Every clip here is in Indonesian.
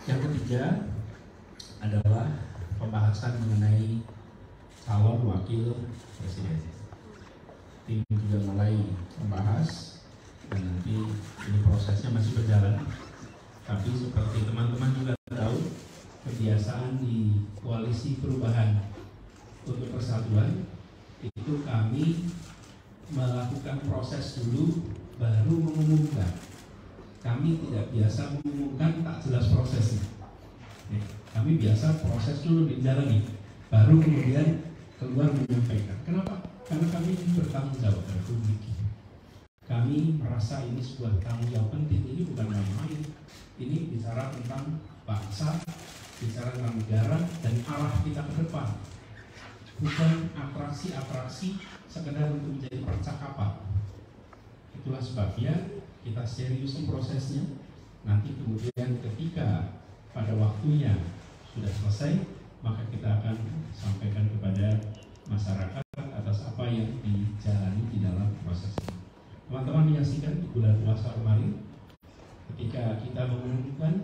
Yang ketiga adalah pembahasan mengenai calon wakil presiden. Tim juga mulai membahas dan nanti ini prosesnya masih berjalan. Tapi seperti teman-teman juga tahu, kebiasaan di Koalisi Perubahan untuk Persatuan itu kami melakukan proses dulu baru mengumumkan. Kami tidak biasa mengumumkan tak jelas prosesnya. Kami biasa proses dulu dijalani, baru kemudian keluar menyampaikan. Kenapa? Karena kami bertanggung jawab pada publik. Kami merasa ini sebuah tanggung jawab penting. Ini bukan main-main. Ini bicara tentang bangsa, bicara tentang negara dan arah kita ke depan. Bukan atraksi-atraksi sekedar untuk menjadi percakapan. Itulah sebabnya kita seriusin prosesnya. Nanti kemudian ketika pada waktunya sudah selesai, maka kita akan sampaikan kepada masyarakat atas apa yang dijalani di dalam proses ini. Teman-teman menyaksikan di bulan puasa kemarin, ketika kita mengumumkan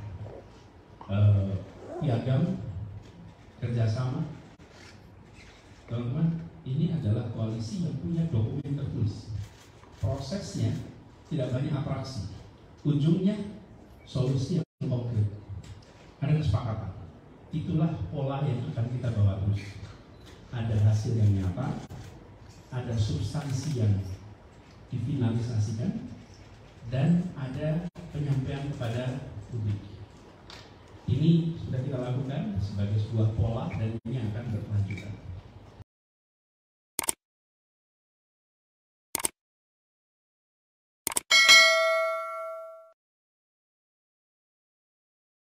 piagam kerjasama, teman-teman, ini adalah koalisi yang punya dokumen tertulis. Prosesnya tidak banyak atraksi, ujungnya solusi yang konkret, ada kesepakatan. Itulah pola yang akan kita bawa terus. Ada hasil yang nyata, ada substansi yang difinalisasikan, dan ada penyampaian kepada publik. Ini sudah kita lakukan sebagai sebuah pola dan ini akan